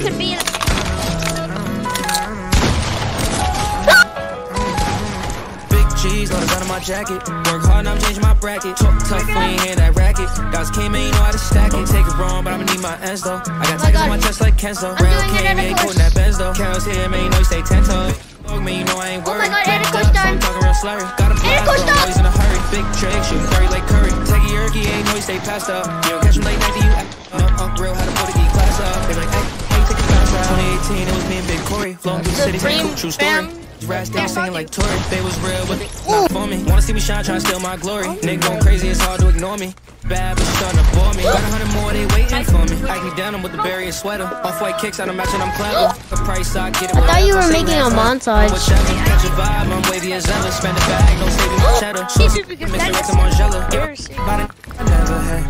could be. Cheese, loaded out of my jacket. Work hard, now I'm changing my bracket. Talk tough, we ain't hear that racket. Guys came in, you know how to stack it. Take it wrong, but I'ma need my ends though. I got tigers on my chest like Kenzo. Rail came, ain't quoting that Benz though. Carol's here, man, you know you stay 10 toes. Dog, man, you know I ain't worried. Backed up, so I'm talking real slurry. Got a plan, always in a hurry. Big trick, shooting curry like Curry. Take a yerky, ain't know you stay passed up. You don't catch him late night, you act. No, real, how to put a E class up. They like, hey, take a class up. 2018, it was me and Big Corey. Flowing through the city, saying true story. Rats down singing like Tory. They was real, but they not for me. Wanna see me shine, try to steal my glory. Nigga going crazy, it's hard to ignore me. Bad bitch starting to bore me. Got 100 more, they waiting for me. I can down them with the berry and sweater. Off-white kicks out of matching, I'm clever. The price I get it. I thought you were making a montage. Catch a vibe, I'm wavy as ever. Spend a bag, no saving no cheddar. Mix it with some Margiela. About it, I never had.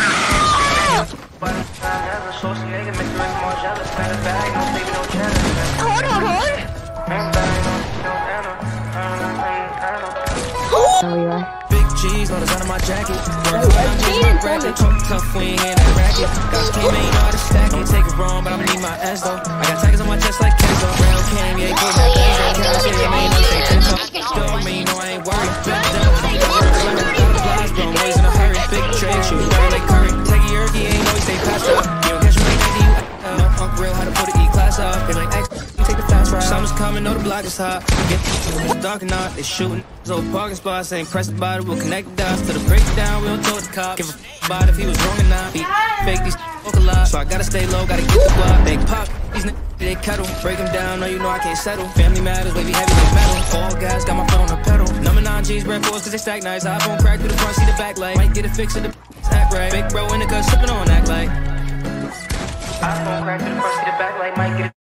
Big cheese, loaded out of my jacket. Work hard, I'm changing my bracket. Talk tough, we ain't hear that racket. Guys came in, you know how to stack it. Take it wrong, but I'ma need my ends though. I got tigers on my chest like Kenzo. Rail came, yeah, quoting that Benz though. Carol's here, man, you know stay 10 toes. Dog, man, you know I ain't worried. Backed up, so I'm talking real slurry. Bro, I'm always in a hurry. Big trick, shooting curry like Curry. Take a yerky, ain't know you stay passed up. You don't catch me late night, you act. No, punk real, how to put an E class up. They like, take the fast ride. Summer's coming, know the block is hot. Get dark or not, they shooting. So parking spots ain't pressed about it. We'll connect the dots to the breakdown. We don't talk the cops. Give a f about if he was wrong or not. He fake these fuck a lot. So I gotta stay low, gotta get the block. They pop these niggas, they kettle. Break them down, no, you know I can't settle. Family matters, wavy heavy like metal. All guys got my foot on the pedal. Number 9 G's, red boys, cause they stack nice. iPhone crack through the front, see the back light. Might get a fix of the act right. Big bro in the cut, sipping on act like. iPhone crack through the front, see the back light. Might get